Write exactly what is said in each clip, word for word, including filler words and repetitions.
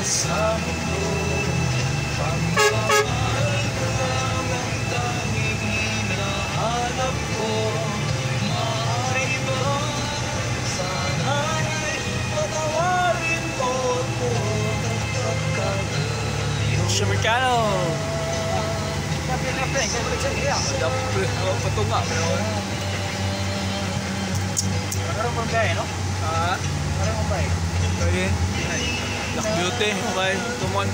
sa mundo. Pagmamahal ko lang ang tanging hinahanap ko. Maaari ba sana'y patawarin mo ko kapag kagayo. Sumercano. Kape-kape, kape-kape. Dapat patunga. Parang mabay, no? Ah, Parang mabay. okay. Black Beauty, okay. Tumon.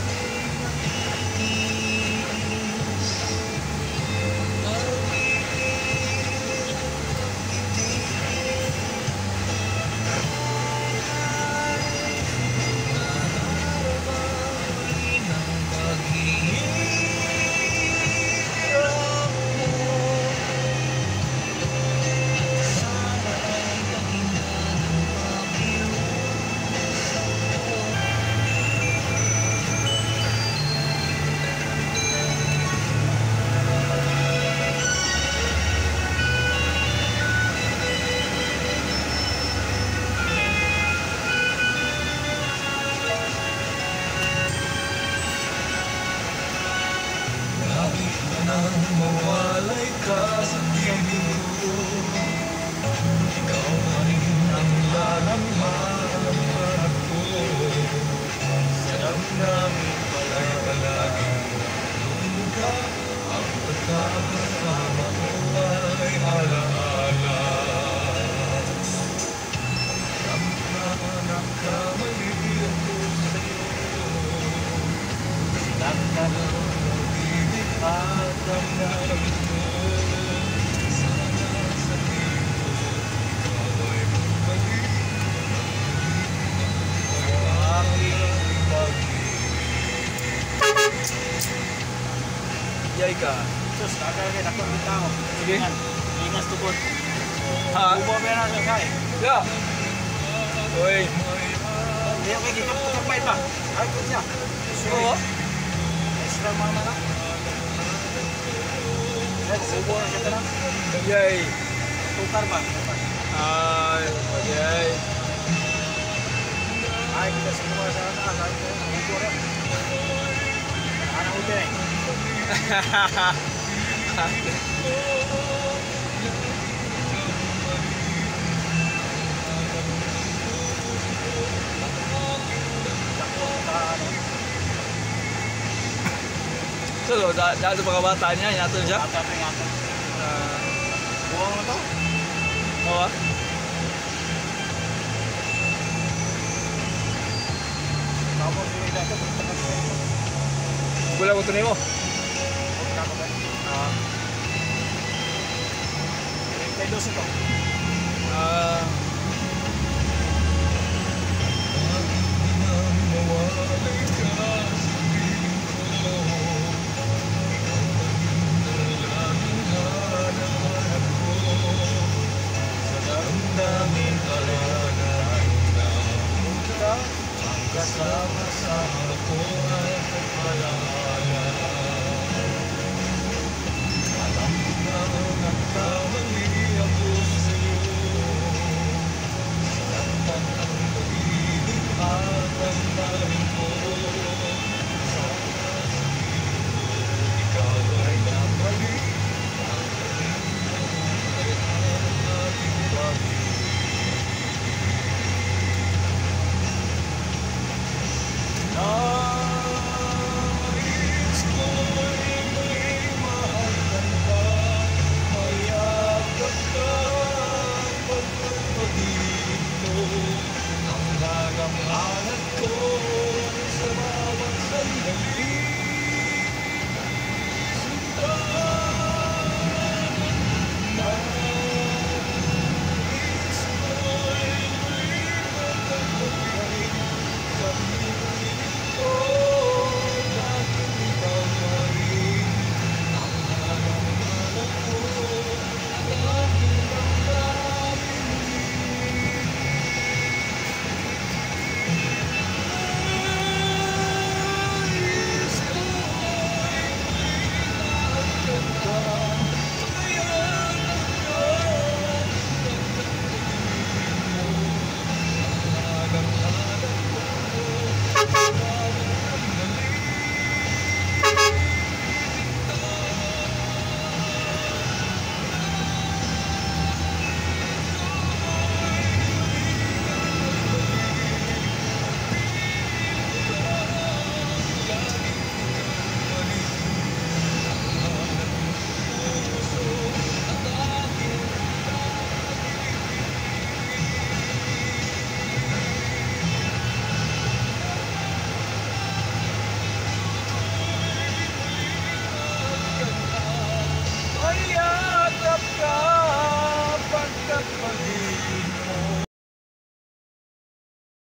Nang mawalay ka sa piling ko, ikaw na rin ang lalamhan ko. Sa damdamin pala'y palaging nandun ka. Ang pagkakasama ko ay alaala. Ang nagkamali ako sa'yo. Sinagdala at damdamin mo, sana sa iyo, ikaw ay magbalik ang aking pag-ibig. Yay ka. Sus, kakagay, ako ang tao. Sige. Ingas tukot. Ha? Ubo ba na sa kay? Yeah. Uy. Hindi ako kikip ko kapay pa. Ay, ko siya. Oo. Extra mga na. Ubo na siya na. Yay. Tukar ba? Ay, yay. Ay, kita semua sa taas. Ay, ubo rin. Anong ubo rin? So, dahil sa mga bata niya, inato siya? Apa apa yang akan? Buang na to? Oo. Tapos yung dito, gusto ko ito. Wala ko tunay mo. Huwag na ako ba? Ah. Kay dos ito. Ah. Damdamin kalagayan na ka. Ang kasama-sama ko ay pagpalaala. Alam ko na nagkamali